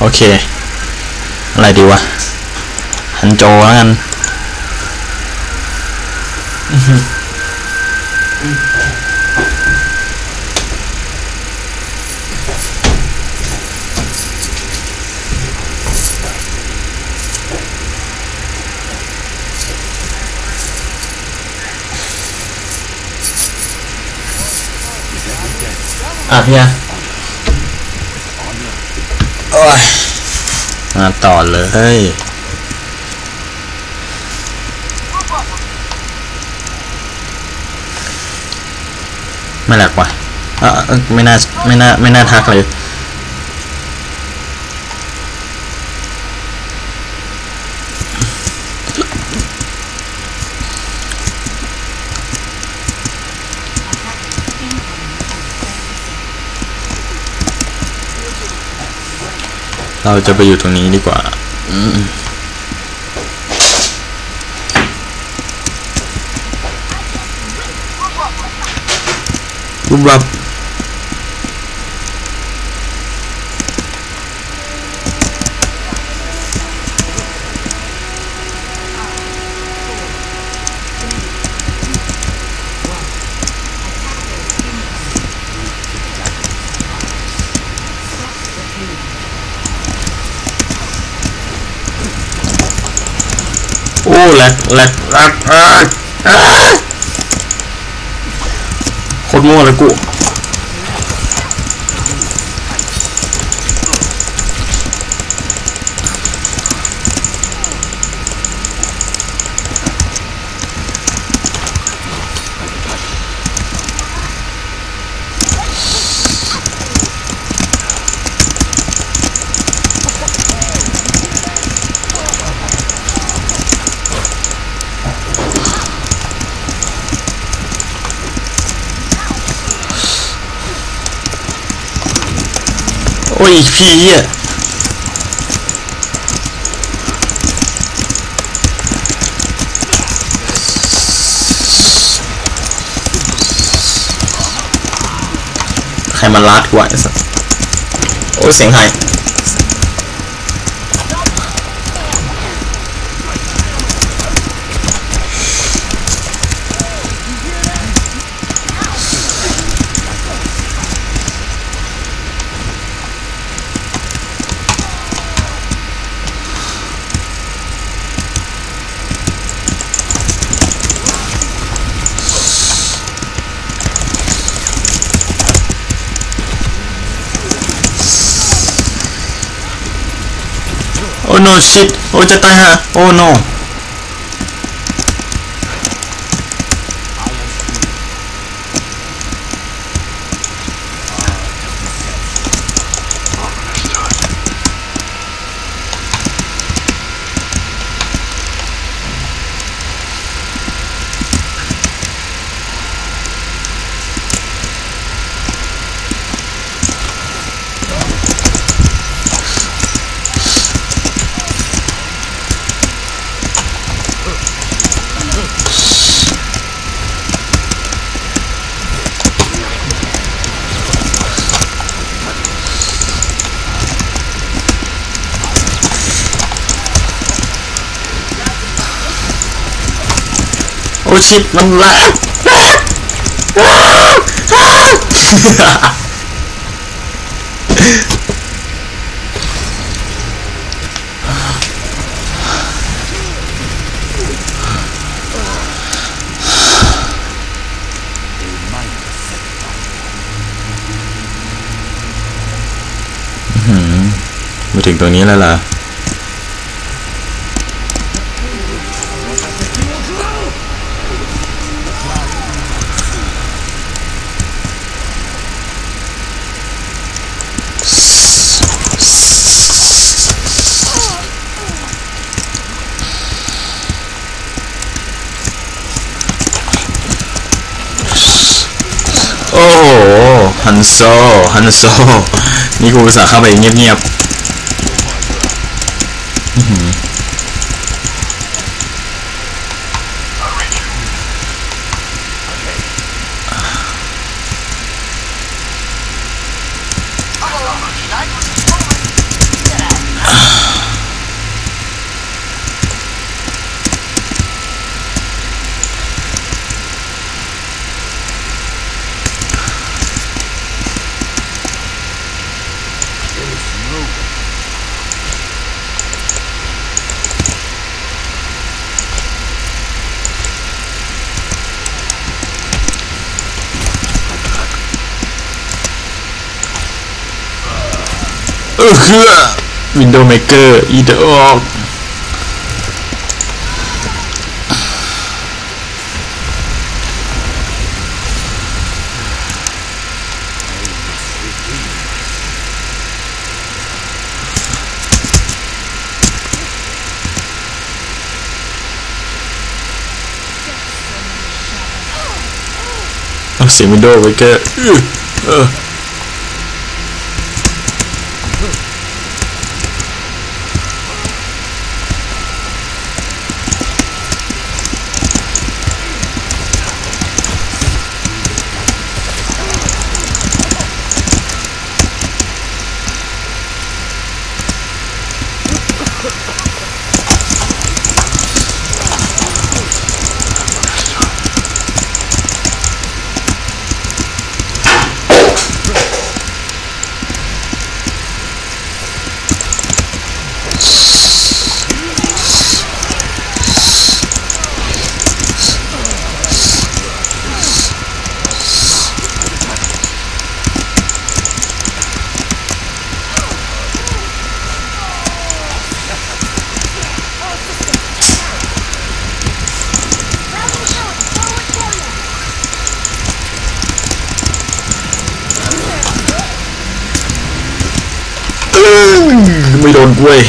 โอเคอะไรดีวะฮันโจแล้วกันพี่โอ้ยมาต่อเลยไม่แหลกว่ะไม่น่าทักเลยเราจะไปอยู่ตรงนี้ดีกว่ารูปรับโอ้แหลกโคตรมั่วเลยกูโอ้ยพี่อ่ะใครมาลาดกูไอ้สัสโอ้ยเสียงหายโอ้ no shit โอ้จะตายฮะโอ้ no โอ้ชิบมันแรงมาถึงตรงนี้แล้วล่ะโอ้โหฮันโซนี่กูอุตส่าห์เข้าไปเงียบคือวินโดว์เมเกอร์อีเดออกเสียงวินโดว์เมเกอร์ไม่โดนกล้วย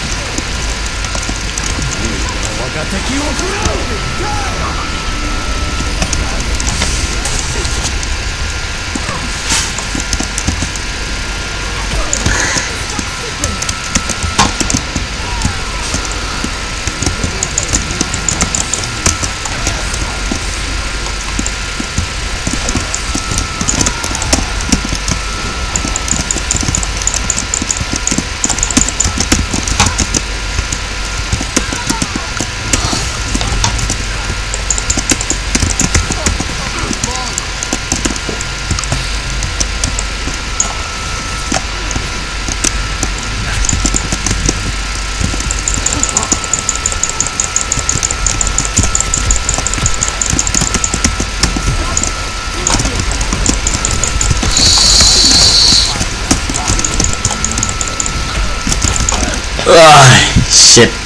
เช็ด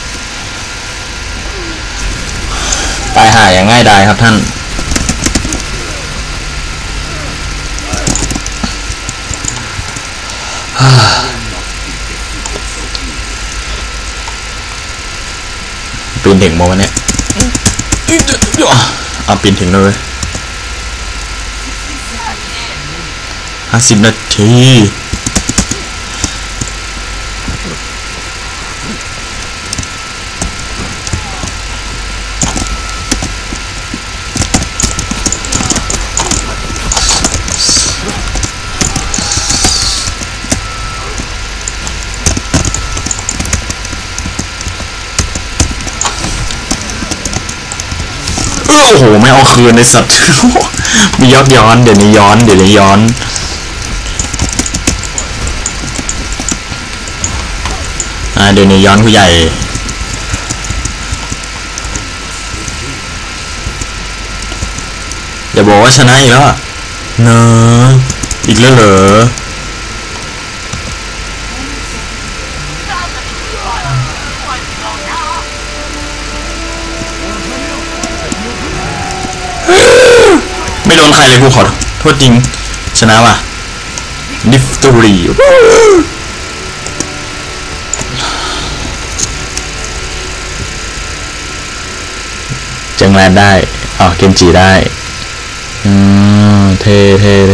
ตายห่าอย่างง่ายดายครับท่านปีนถึงโมวันนี้เอาปีนถึงเลย50 นาทีโอ้โหไม่เอาคืนในสัตว์ มีย้อนเดี๋ยวนี้ย้อนเดี๋ยวนี้ย้อนผู้ใหญ่อย่าบอกว่าชนะอีกแล้วเนอะอีกแล้วเหรอไม่โดนใครเลยกูขอโทษจริงชนะว่ะดิฟตอรีจังแลนได้อ๋อเกมจีได้เท่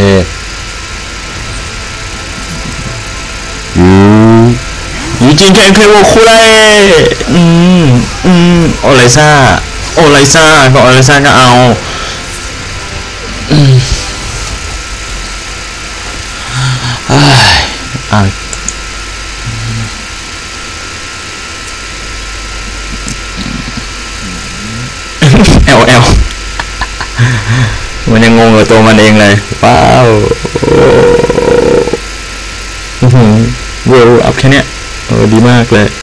ยูจินแคนเคโวคุเร่โอไลซ่าก็โอไลซ่าก็เอาLL มันยังงงกับตัวมันเองเลยว้าวเวิร์ลอัพแค่เนี้ยดีมากเลย